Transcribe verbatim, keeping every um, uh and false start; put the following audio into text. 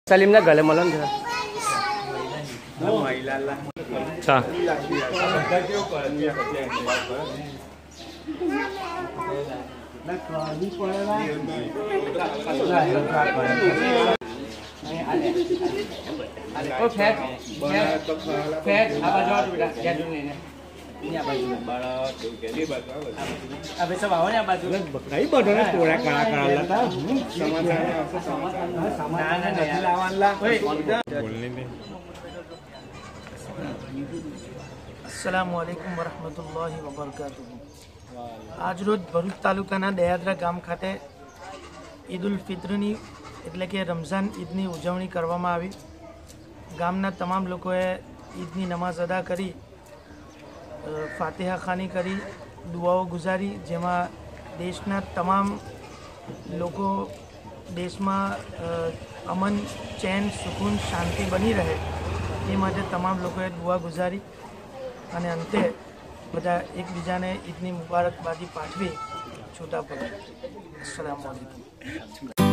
सलीम ना गले मलन था अच्छा ओ फेट फेट आ बाजू आ बेटा क्या जो लेने અહીંયા બાજુ બાળા તો કેલી બાજુ આ બે સબ આવો ને આ બાજુ કઈ બધો ને તોડા કાળા કાળા લતા સમાચાર આવશે સમાચાર ના ના ના લાવવાના ઓય બોલની દે अस्सलामु अलैकुम वरहमतुल्लाहि वबरकातुहू। आज रोज भरूच तालुकाना दयाद्रा गाम खाते ईद उल फित्रनी एटले के रमजान ईदनी उजवणी करवामां आवी। गामना तमाम लोकोए ईदनी नमाज अदा करी फातिहा खानी करी दुआओ गुजारी जेमां देशना तमाम लोको देश में अमन चैन सुकून शांति बनी रहे ये माटे तमाम लोकोए दुआ गुजारी અને અંતે બધા એકબીજાને ઈદની મુબારકબાદી પાઠવી છૂટા પડે। અસ્સલામુ અલૈકુમ।